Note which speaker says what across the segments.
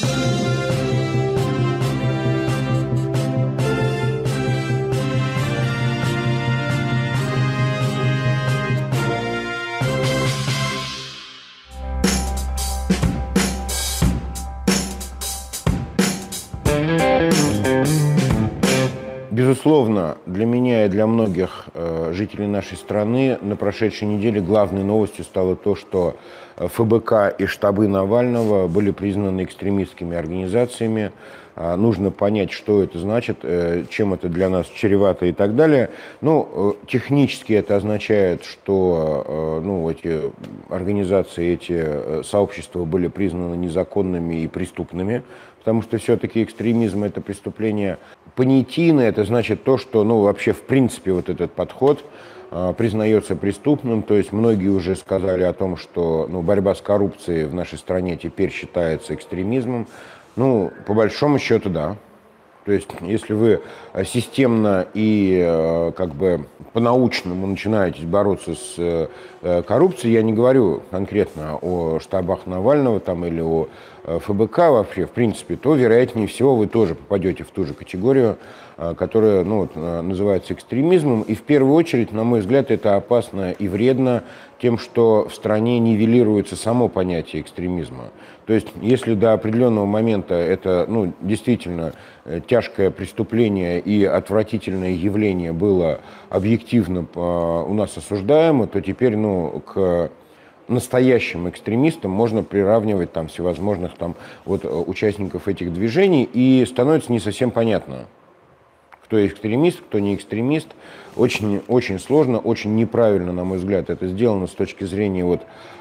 Speaker 1: Безусловно, для меня и для многих жителей нашей страны на прошедшей неделе главной новостью стало то, что ФБК и штабы Навального были признаны экстремистскими организациями. Нужно понять, что это значит, чем это для нас чревато и так далее. Ну, технически это означает, что эти организации, эти сообщества были признаны незаконными и преступными, потому что все-таки экстремизм – это преступление понятийное, это значит то, что, вообще, в принципе, вот этот подход признается преступным, то есть многие уже сказали о том, что борьба с коррупцией в нашей стране теперь считается экстремизмом. По большому счету, да. То есть, если вы системно и по-научному начинаете бороться с коррупцией, я не говорю конкретно о штабах Навального или о ФБК вообще, в принципе, то, вероятнее всего, вы тоже попадете в ту же категорию, которая называется экстремизмом. И в первую очередь, на мой взгляд, это опасно и вредно тем, что в стране нивелируется само понятие экстремизма. То есть, если до определенного момента это действительно тяжкое преступление и отвратительное явление было объективно у нас осуждаемо, то теперь к настоящим экстремистам можно приравнивать всевозможных участников этих движений, и становится не совсем понятно, кто экстремист, кто не экстремист. Очень, очень сложно, очень неправильно, на мой взгляд, это сделано с точки зрения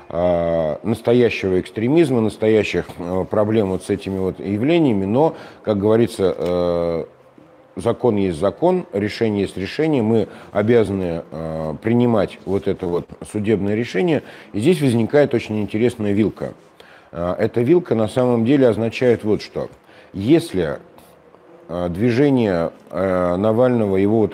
Speaker 1: настоящего экстремизма, настоящих проблем с этими явлениями. Но, как говорится, закон есть закон, решение есть решение. Мы обязаны принимать это судебное решение. И здесь возникает очень интересная вилка. Эта вилка на самом деле означает вот что. Если движение Навального, его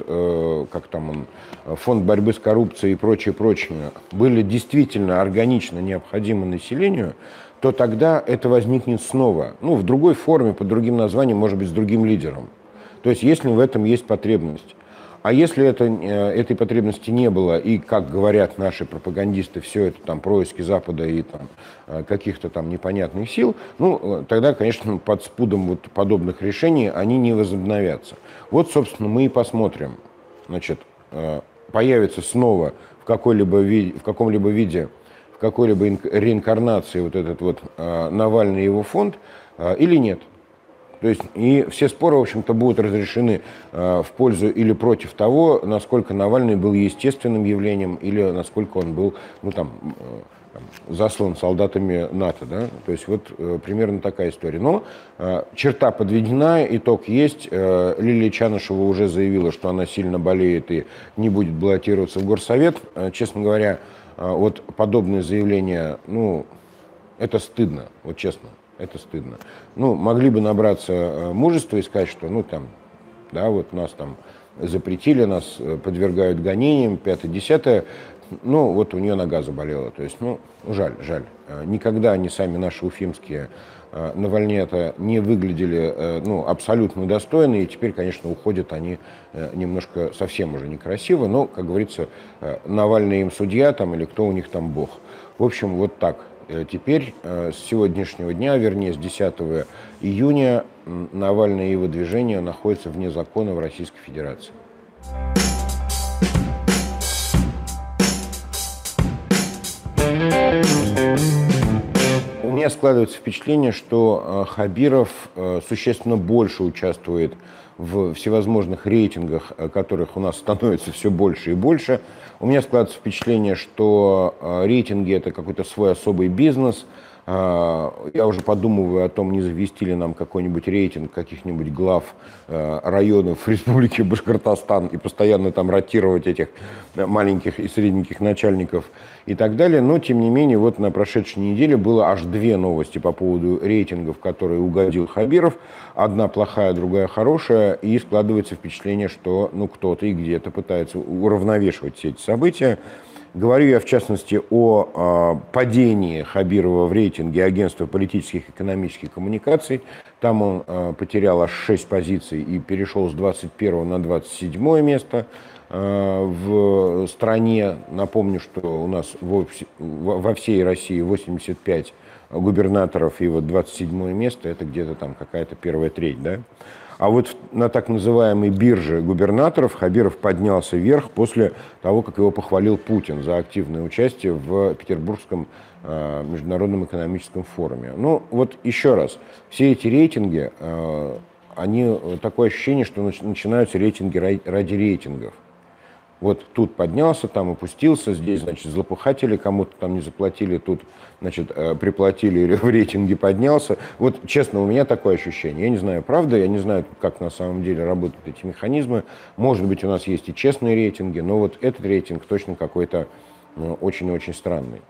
Speaker 1: фонд борьбы с коррупцией и прочее, были действительно органично необходимы населению, то тогда это возникнет снова. В другой форме, под другим названием, может быть, с другим лидером. То есть, если в этом есть потребность. А если этой потребности не было, и, как говорят наши пропагандисты, все это происки Запада и каких-то непонятных сил, тогда, конечно, под спудом подобных решений они не возобновятся. Вот, собственно, мы и посмотрим. Появится снова в каком-либо виде, в какой-либо реинкарнации этот Навальный и его фонд или нет. То есть и все споры, в общем-то, будут разрешены в пользу или против того, насколько Навальный был естественным явлением или насколько он был, заслан солдатами НАТО, да? То есть примерно такая история. Но черта подведена, итог есть. Лилия Чанышева уже заявила, что она сильно болеет и не будет баллотироваться в Горсовет. Честно говоря, подобные заявления, это стыдно, честно. Это стыдно. Могли бы набраться мужества и сказать, что, нас запретили, нас подвергают гонениям, 5-10. У нее нога заболела. То есть, жаль. Никогда они сами, наши уфимские навальнята, не выглядели, абсолютно достойно, и теперь, конечно, уходят они немножко совсем уже некрасиво, но, как говорится, Навальный им судья или кто у них бог. В общем, так. Теперь, с сегодняшнего дня, вернее, с 10 июня, Навальный и его движение находятся вне закона в Российской Федерации. У меня складывается впечатление, что Хабиров существенно больше участвует в всевозможных рейтингах, которых у нас становится все больше и больше. У меня складывается впечатление, что рейтинги – это какой-то свой особый бизнес. Я уже подумываю о том, не завести ли нам какой-нибудь рейтинг каких-нибудь глав районов Республики Башкортостан и постоянно ротировать этих маленьких и средненьких начальников и так далее. Но, тем не менее, на прошедшей неделе было аж две новости по поводу рейтингов, в которые угодил Хабиров. Одна плохая, другая хорошая. И складывается впечатление, что кто-то и где-то пытается уравновешивать все эти события. Говорю я, в частности, о падении Хабирова в рейтинге Агентства политических и экономических коммуникаций. Там он потерял аж 6 позиций и перешел с 21 на 27 место в стране. Напомню, что у нас во всей России 85 губернаторов, и вот 27 место – это где-то там какая-то первая треть, да? А вот на так называемой бирже губернаторов Хабиров поднялся вверх после того, как его похвалил Путин за активное участие в Петербургском международном экономическом форуме. Ну вот еще раз, все эти рейтинги, они, такое ощущение, что начинаются рейтинги ради рейтингов. Вот тут поднялся, там опустился, здесь, значит, злопыхатели кому-то там не заплатили, тут, значит, приплатили или в рейтинге поднялся. Вот, честно, у меня такое ощущение. Я не знаю, правда, я не знаю, как на самом деле работают эти механизмы. Может быть, у нас есть и честные рейтинги, но вот этот рейтинг точно какой-то очень-очень странный.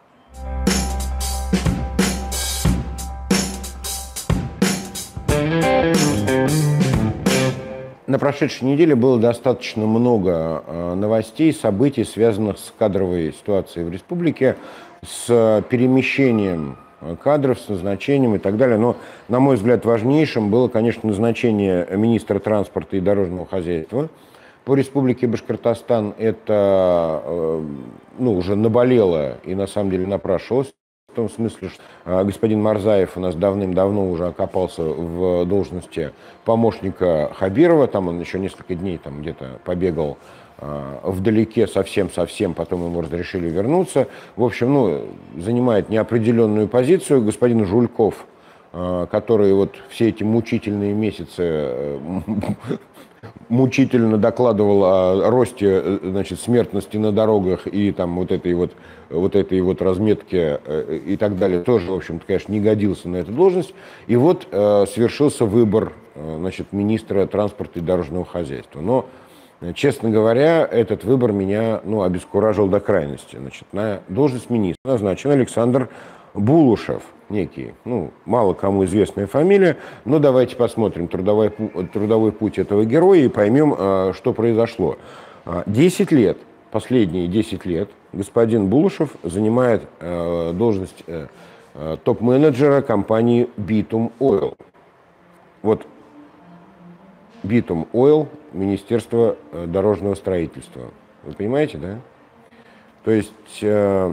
Speaker 1: На прошедшей неделе было достаточно много новостей, событий, связанных с кадровой ситуацией в республике, с перемещением кадров, с назначением и так далее. Но, на мой взгляд, важнейшим было, конечно, назначение министра транспорта и дорожного хозяйства по республике Башкортостан. Это уже наболело и, на самом деле, напрашивалось. В том смысле, что господин Марзаев у нас давным-давно уже окопался в должности помощника Хабирова, там он еще несколько дней там где-то побегал вдалеке совсем-совсем, потом ему разрешили вернуться. В общем, занимает неопределенную позицию. Господин Жульков, который вот все эти мучительные месяцы мучительно докладывал о росте, значит, смертности на дорогах и там вот этой вот разметке и так далее, тоже, в общем-то, конечно, не годился на эту должность. И вот свершился выбор, значит, министра транспорта и дорожного хозяйства. Но, честно говоря, этот выбор меня, обескуражил до крайности. Значит, на должность министра назначен Александр Булушев, некий, мало кому известная фамилия, но давайте посмотрим трудовой путь этого героя и поймем, что произошло. 10 лет, последние 10 лет господин Булушев занимает должность топ-менеджера компании Bitum Oil. Вот Bitum Oil, Министерство дорожного строительства. Вы понимаете, да? То есть,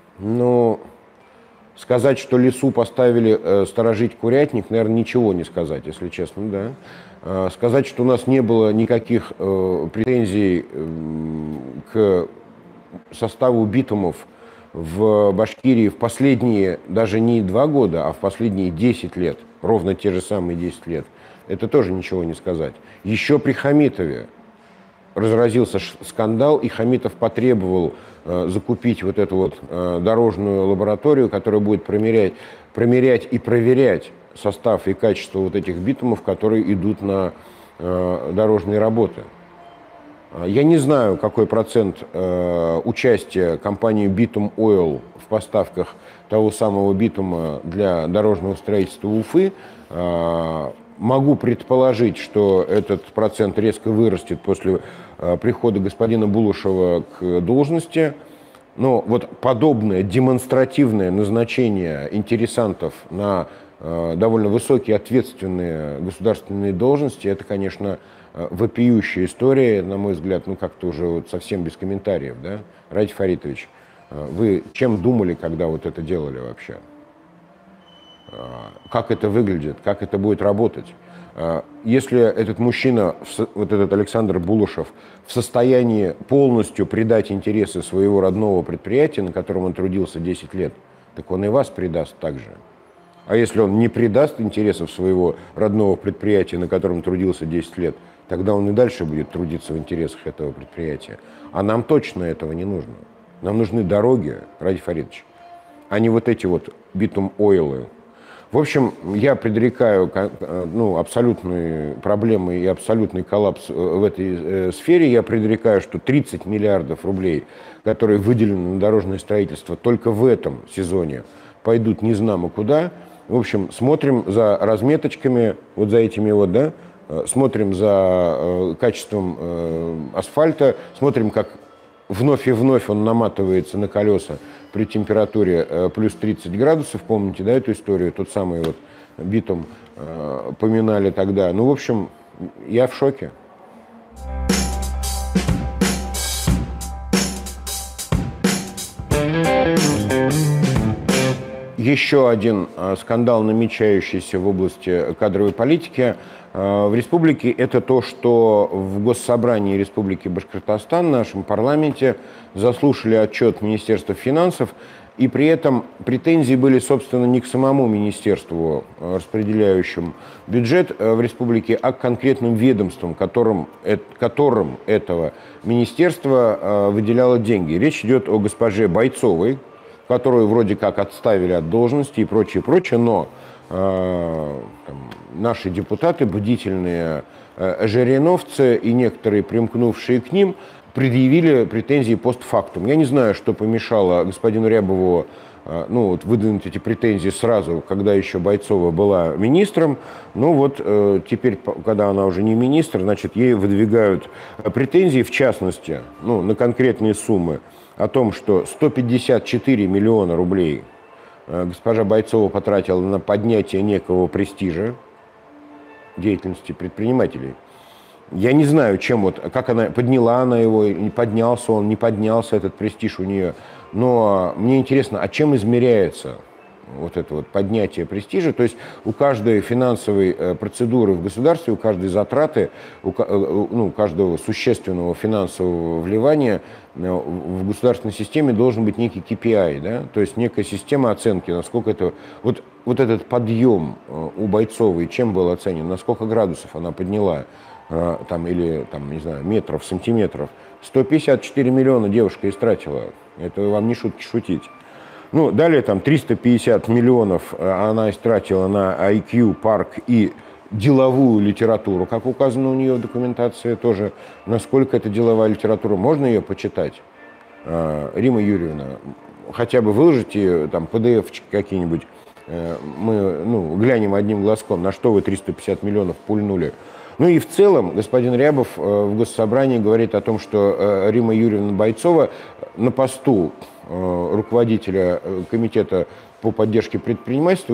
Speaker 1: сказать, что лесу поставили сторожить курятник, наверное, ничего не сказать, если честно, да. Сказать, что у нас не было никаких претензий к составу битумов в Башкирии в последние, даже не 2 года, а в последние 10 лет, ровно те же самые 10 лет, это тоже ничего не сказать. Еще при Хамитове разразился скандал, и Хамитов потребовал закупить вот эту вот дорожную лабораторию, которая будет промерять и проверять состав и качество вот этих битумов, которые идут на дорожные работы. Я не знаю, какой процент участия компании Bitum Oil в поставках того самого битума для дорожного строительства Уфы. Могу предположить, что этот процент резко вырастет после прихода господина Булушева к должности. Но вот подобное демонстративное назначение интересантов на довольно высокие ответственные государственные должности, это, конечно, вопиющая история, на мой взгляд, как-то уже вот совсем без комментариев, да? Радий Фаритович, вы чем думали, когда вот это делали вообще? Как это выглядит, как это будет работать? Если этот мужчина, вот этот Александр Булушев, в состоянии полностью предать интересы своего родного предприятия, на котором он трудился 10 лет, так он и вас предаст также. А если он не предаст интересов своего родного предприятия, на котором трудился 10 лет, тогда он и дальше будет трудиться в интересах этого предприятия. А нам точно этого не нужно. Нам нужны дороги, Радий Фаритович, а не вот эти вот битум-ойлы. В общем, я предрекаю абсолютные проблемы и абсолютный коллапс в этой сфере. Я предрекаю, что 30 миллиардов рублей, которые выделены на дорожное строительство только в этом сезоне, пойдут незнамо куда. В общем, смотрим за разметочками, вот за этими вот, да, смотрим за качеством асфальта, смотрим, как вновь и вновь он наматывается на колеса при температуре плюс 30 градусов. Помните, да, эту историю? Тот самый вот битум поминали тогда. Ну, в общем, я в шоке. Еще один скандал, намечающийся в области кадровой политики в республике, это то, что в Госсобрании Республики Башкортостан, в нашем парламенте, заслушали отчет Министерства финансов, и при этом претензии были, собственно, не к самому министерству, распределяющему бюджет в республике, а к конкретным ведомствам, которым этого министерства выделяло деньги. Речь идет о госпоже Бойцовой, которую вроде как отставили от должности и прочее, но наши депутаты, бдительные жириновцы и некоторые, примкнувшие к ним, предъявили претензии постфактум. Я не знаю, что помешало господину Рябову выдвинуть эти претензии сразу, когда еще Бойцова была министром. Ну вот теперь, когда она уже не министр, значит, ей выдвигают претензии, в частности, на конкретные суммы, о том, что 154 миллиона рублей госпожа Бойцова потратила на поднятие некого престижа деятельности предпринимателей. Я не знаю, как подняла она его, не поднялся он, не поднялся этот престиж у нее. Но мне интересно, а чем измеряется вот это вот поднятие престижа? То есть у каждой финансовой процедуры в государстве, у каждой затраты, у каждого существенного финансового вливания в государственной системе должен быть некий KPI, да? То есть некая система оценки, насколько это... Вот этот подъем у Бойцовой чем был оценен, на сколько градусов она подняла, не знаю, метров, сантиметров. 154 миллиона девушка истратила. Это вам не шутки шутить. Далее 350 миллионов она истратила на IQ, парк и деловую литературу, как указано у нее в документации тоже. Насколько это деловая литература, можно ее почитать? Римма Юрьевна, хотя бы выложите PDF-чики какие-нибудь, мы глянем одним глазком, на что вы 350 миллионов пульнули. И в целом господин Рябов в Госсобрании говорит о том, что Римма Юрьевна Бойцова на посту руководителя комитета по поддержке предпринимательства,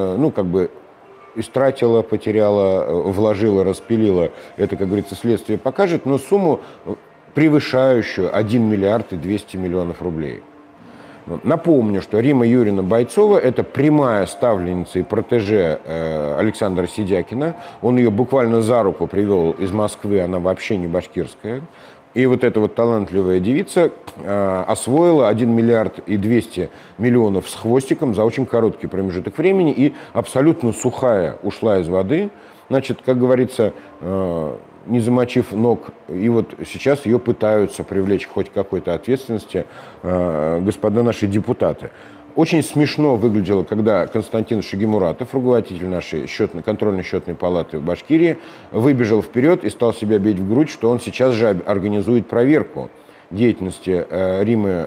Speaker 1: истратила, потеряла, вложила, распилила. Это, как говорится, следствие покажет, но сумму, превышающую 1 миллиард и 200 миллионов рублей. Напомню, что Римма Юрьевна Бойцова – это прямая ставленница и протеже Александра Сидякина. Он ее буквально за руку привел из Москвы, она вообще не башкирская. И вот эта вот талантливая девица освоила 1 миллиард и 200 миллионов с хвостиком за очень короткий промежуток времени и абсолютно сухая ушла из воды. Значит, как говорится, не замочив ног, и вот сейчас ее пытаются привлечь к хоть какой-то ответственности господа наши депутаты. Очень смешно выглядело, когда Константин Шагимуратов, руководитель нашей контрольно-счетной палаты в Башкирии, выбежал вперед и стал себя бить в грудь, что он сейчас же организует проверку деятельности Риммы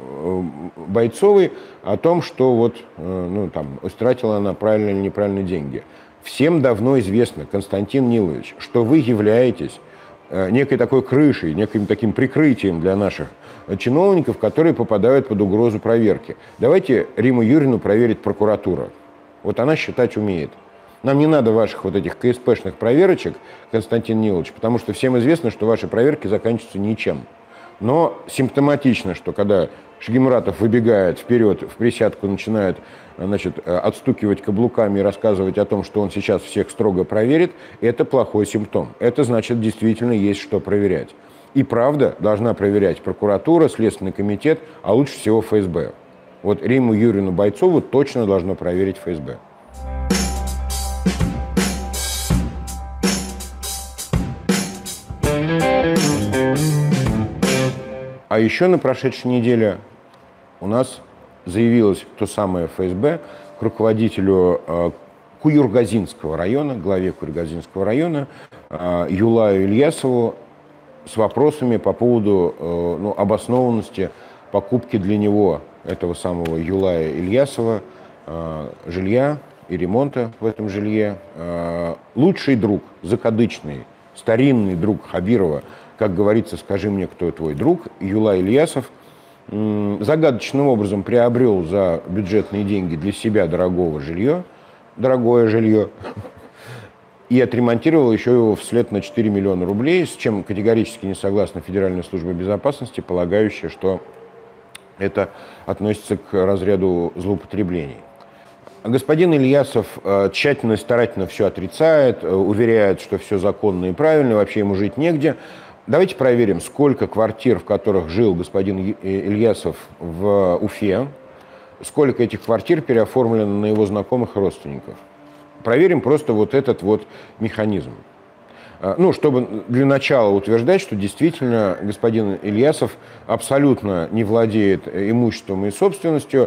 Speaker 1: Бойцовой о том, что истратила она правильно или неправильно деньги. Всем давно известно, Константин Нилович, что вы являетесь некой такой крышей, неким таким прикрытием для наших чиновников, которые попадают под угрозу проверки. Давайте Римму Юрьевну проверит прокуратура. Вот она считать умеет. Нам не надо ваших вот этих КСПшных проверочек, Константин Нилович, потому что всем известно, что ваши проверки заканчиваются ничем. Но симптоматично, что когда Шагимуратов выбегает вперед, в присядку начинает отстукивать каблуками и рассказывать о том, что он сейчас всех строго проверит, это плохой симптом. Это значит, действительно есть что проверять. И правда должна проверять прокуратура, Следственный комитет, а лучше всего ФСБ. Вот Римму Юрьевну Бойцову точно должно проверить ФСБ. А еще на прошедшей неделе у нас заявилось то самое ФСБ к руководителю Куюргазинского района, главе Куюргазинского района Юлаю Ильясову с вопросами по поводу обоснованности покупки для него, этого самого Юлая Ильясова, жилья и ремонта в этом жилье. Лучший друг, закадычный, старинный друг Хабирова, как говорится, скажи мне, кто твой друг, Юла Ильясов загадочным образом приобрел за бюджетные деньги для себя дорогое жилье, и отремонтировал еще его вслед на 4 миллиона рублей, с чем категорически не согласна Федеральная служба безопасности, полагающая, что это относится к разряду злоупотреблений. Господин Ильясов тщательно и старательно все отрицает, уверяет, что все законно и правильно, вообще ему жить негде. Давайте проверим, сколько квартир, в которых жил господин Ильясов в Уфе, сколько этих квартир переоформлено на его знакомых и родственников. Проверим просто вот этот вот механизм. Ну, чтобы для начала утверждать, что действительно господин Ильясов абсолютно не владеет имуществом и собственностью,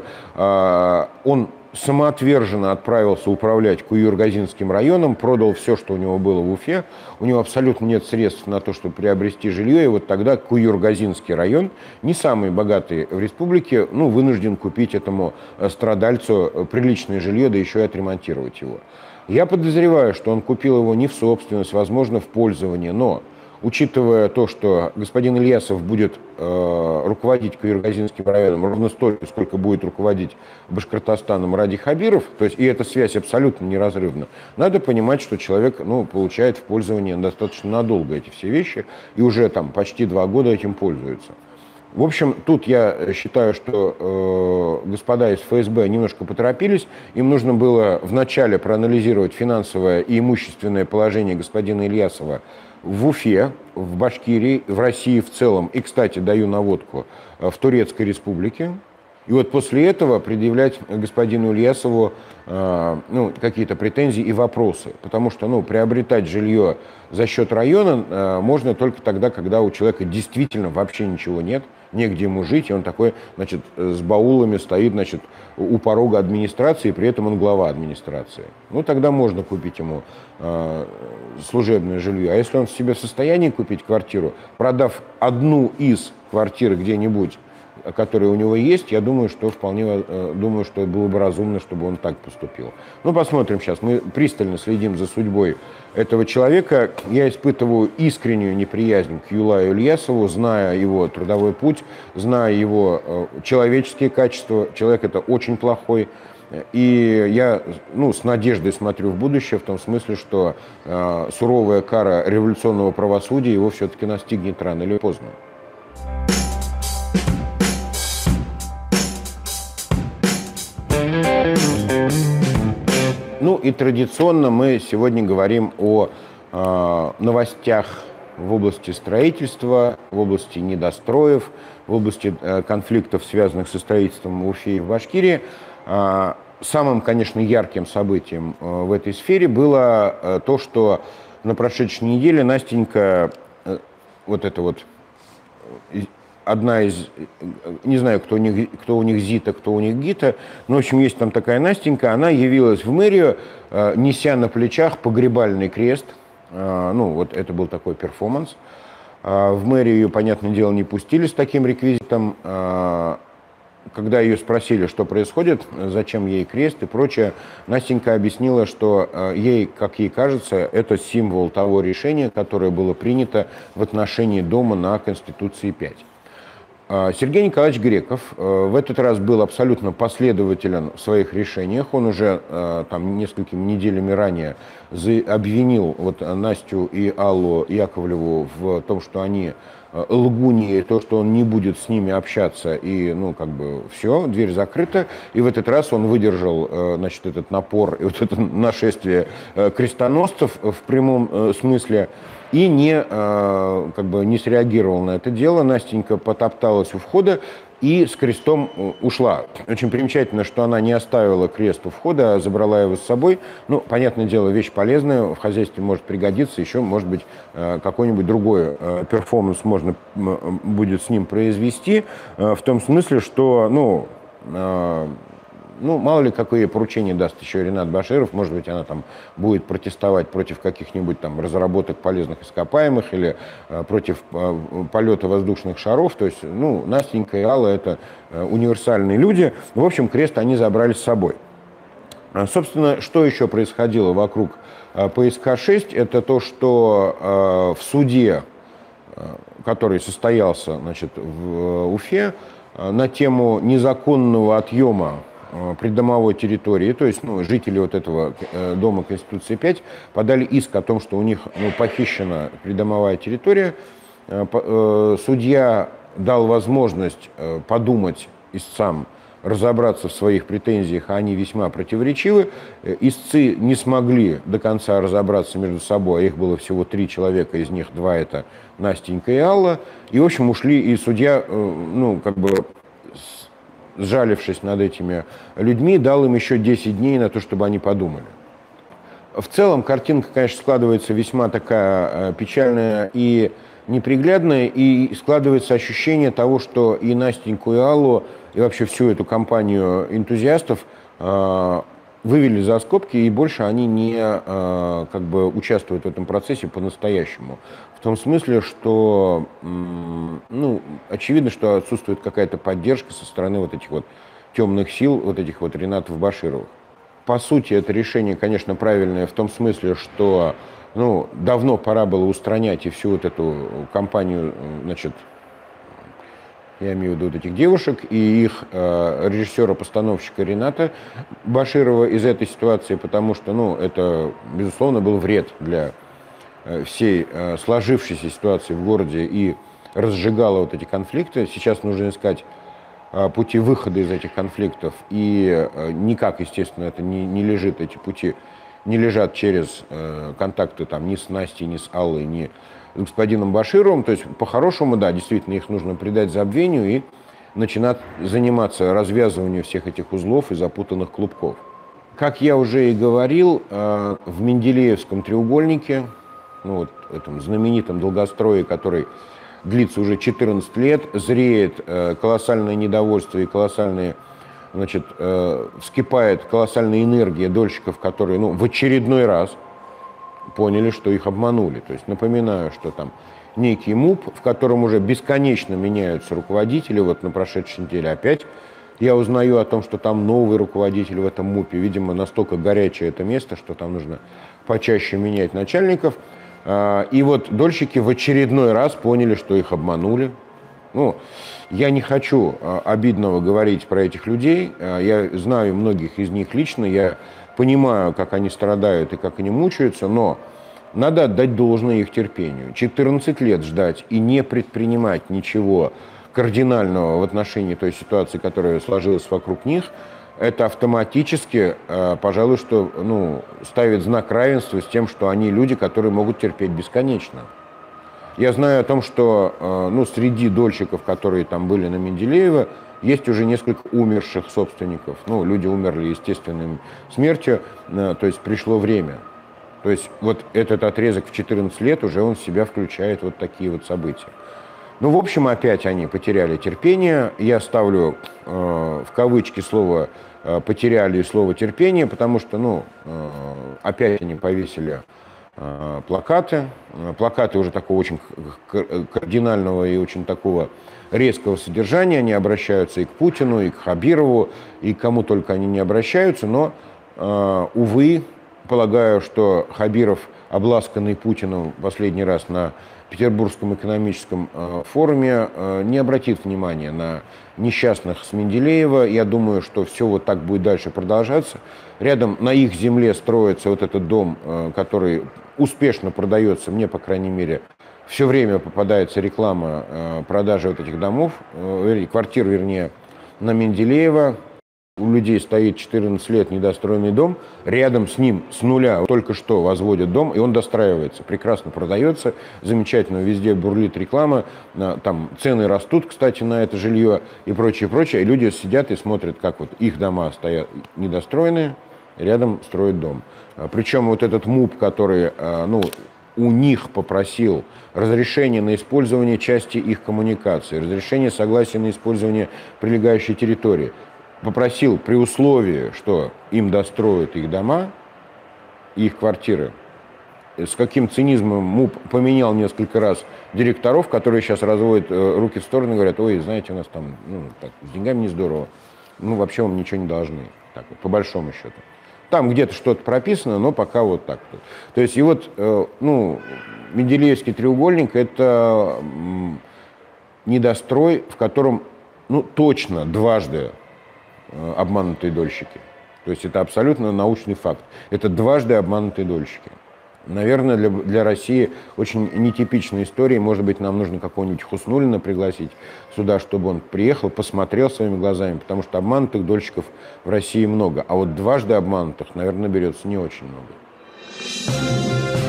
Speaker 1: он самоотверженно отправился управлять Куюргазинским районом, продал все, что у него было в Уфе. У него абсолютно нет средств на то, чтобы приобрести жилье. И вот тогда Куюргазинский район, не самый богатый в республике, ну, вынужден купить этому страдальцу приличное жилье, да еще и отремонтировать его. Я подозреваю, что он купил его не в собственность, возможно, в пользование, но учитывая то, что господин Ильясов будет руководить Куюргазинским районом ровно столько, сколько будет руководить Башкортостаном Ради Хабиров, то есть и эта связь абсолютно неразрывна, надо понимать, что человек, ну, получает в пользование достаточно надолго эти все вещи и уже там почти 2 года этим пользуется. В общем, тут я считаю, что господа из ФСБ немножко поторопились. Им нужно было вначале проанализировать финансовое и имущественное положение господина Ильясова в Уфе, в Башкирии, в России в целом, и, кстати, даю наводку, в Турецкой Республике. И вот после этого предъявлять господину Ильясову ну, какие-то претензии и вопросы. Потому что, ну, приобретать жилье за счет района можно только тогда, когда у человека действительно вообще ничего нет, негде ему жить, и он такой, значит, с баулами стоит, значит, у порога администрации, и при этом он глава администрации. Ну, тогда можно купить ему служебное жилье. А если он в себе в состоянии купить квартиру, продав одну из квартир где-нибудь, которые у него есть, я думаю, что думаю, что было бы разумно, чтобы он так поступил. Ну, посмотрим сейчас. Мы пристально следим за судьбой этого человека. Я испытываю искреннюю неприязнь к Юлаю Ильясову, зная его трудовой путь, зная его человеческие качества. Человек это очень плохой. И я, ну, с надеждой смотрю в будущее, в том смысле, что суровая кара революционного правосудия его все-таки настигнет рано или поздно. Ну и традиционно мы сегодня говорим о новостях в области строительства, в области недостроев, в области конфликтов, связанных со строительством в Уфе и в Башкирии. Самым, конечно, ярким событием в этой сфере было то, что на прошедшей неделе Настенька, вот это вот одна из, не знаю, кто у них Зита, кто у них Гита, но, в общем, есть там такая Настенька, она явилась в мэрию, неся на плечах погребальный крест. Ну, вот это был такой перформанс. В мэрию ее, понятное дело, не пустили с таким реквизитом. Когда ее спросили, что происходит, зачем ей крест и прочее, Настенька объяснила, что ей, как ей кажется, это символ того решения, которое было принято в отношении дома на Конституции 5. Сергей Николаевич Греков в этот раз был абсолютно последователен в своих решениях. Он уже там несколькими неделями ранее обвинил вот Настю и Аллу Яковлеву в том, что они лгуньи, то, что он не будет с ними общаться, и, ну, как бы, все, дверь закрыта. И в этот раз он выдержал, значит, этот напор и вот это нашествие крестоносцев в прямом смысле, и как бы не среагировал на это дело. Настенька потопталась у входа и с крестом ушла. Очень примечательно, что она не оставила крест у входа, а забрала его с собой. Ну, понятное дело, вещь полезная, в хозяйстве может пригодиться, еще, может быть, какой-нибудь другой перформанс можно будет с ним произвести, в том смысле, что, ну, мало ли, какое поручение даст еще Ринат Баширов. Может быть, она там будет протестовать против каких-нибудь там разработок полезных ископаемых или против полета воздушных шаров. То есть, ну, Настенька и Алла — это универсальные люди. В общем, крест они забрали с собой. Собственно, что еще происходило вокруг ПСК-6? Это то, что в суде который состоялся, значит, в Уфе, на тему незаконного отъема придомовой территории, то есть жители вот этого дома Конституции 5 подали иск о том, что у них похищена придомовая территория. Судья дал возможность подумать истцам, разобраться в своих претензиях, а они весьма противоречивы. Истцы не смогли до конца разобраться между собой, а их было всего 3 человека, из них 2 это Настенька и Алла. И, в общем, ушли, и судья, сжалившись над этими людьми, дал им еще 10 дней на то, чтобы они подумали. В целом картинка, конечно, складывается весьма такая печальная и неприглядная, и складывается ощущение того, что и Настеньку, и Аллу, и вообще всю эту компанию энтузиастов вывели за скобки, и больше они не участвуют в этом процессе по-настоящему. В том смысле, что очевидно, что отсутствует какая-то поддержка со стороны вот этих вот темных сил, вот этих вот Ринатов Башировых. По сути, это решение, конечно, правильное в том смысле, что давно пора было устранять и всю вот эту компанию, значит, я имею в виду вот этих девушек и их режиссера-постановщика Рината Баширова из этой ситуации, потому что, это, безусловно, был вред для всей сложившейся ситуации в городе и разжигало вот эти конфликты. Сейчас нужно искать пути выхода из этих конфликтов, и никак, естественно, это не лежит, эти пути не лежат через контакты там ни с Настей, ни с Аллой, ни с господином Башировым. То есть, по-хорошему, да, действительно, их нужно предать забвению и начинать заниматься развязыванием всех этих узлов и запутанных клубков. Как я уже и говорил, в Менделеевском треугольнике, этом знаменитом долгострое, который длится уже 14 лет, зреет колоссальное недовольство и колоссальные, вскипает колоссальная энергия дольщиков, которые, в очередной раз поняли, что их обманули. То есть напоминаю, что там некий МУП, в котором уже бесконечно меняются руководители, вот на прошедшей неделе опять я узнаю о том, что там новый руководитель в этом МУПе, видимо, настолько горячее это место, что там нужно почаще менять начальников. И вот дольщики в очередной раз поняли, что их обманули. Я не хочу обидного говорить про этих людей. Я знаю многих из них лично, я понимаю, как они страдают и как они мучаются, но надо отдать должное их терпению. 14 лет ждать и не предпринимать ничего кардинального в отношении той ситуации, которая сложилась вокруг них, это автоматически, пожалуй, что ставит знак равенства с тем, что они люди, которые могут терпеть бесконечно. Я знаю о том, что среди дольщиков, которые там были на Менделеева, есть уже несколько умерших собственников. Люди умерли естественной смертью, то есть пришло время. То есть вот этот отрезок в 14 лет уже он в себя включает вот такие вот события. В общем, опять они потеряли терпение. Я ставлю в кавычки слово «потеряли» и слово «терпение», потому что, опять они повесили плакаты. Плакаты уже такого очень кардинального и очень такого резкого содержания. Они обращаются и к Путину, и к Хабирову, и к кому только они не обращаются. Но, увы, полагаю, что Хабиров, обласканный Путиным последний раз на Петербургском экономическом форуме, не обратит внимания на несчастных с Менделеева. Я думаю, что все вот так будет дальше продолжаться. Рядом на их земле строится вот этот дом, который успешно продается. Мне, по крайней мере, все время попадается реклама продажи вот этих домов, квартир, вернее, на Менделеева. У людей стоит 14 лет недостроенный дом, рядом с ним с нуля только что возводят дом, и он достраивается, прекрасно продается, замечательно, везде бурлит реклама, там цены растут, кстати, на это жилье и прочее, прочее, и люди сидят и смотрят, как вот их дома стоят недостроенные, рядом строят дом. Причем вот этот МУП, который, у них попросил разрешение на использование части их коммуникации, разрешение согласия на использование прилегающей территории, попросил при условии, что им достроят их дома, их квартиры. С каким цинизмом МУП поменял несколько раз директоров, которые сейчас разводят руки в стороны и говорят: ой, знаете, у нас там с деньгами не здорово, вообще вам ничего не должны, так вот, по большому счету. Там где-то что-то прописано, но пока вот так. То есть и вот, ну, Менделеевский треугольник – это недострой, в котором, ну, точно дважды обманутые дольщики. То есть это абсолютно научный факт. Это дважды обманутые дольщики. Наверное, для России очень нетипичная история. Может быть, нам нужно какого-нибудь Хуснуллина пригласить сюда, чтобы он приехал, посмотрел своими глазами, потому что обманутых дольщиков в России много. А вот дважды обманутых, наверное, берется не очень много.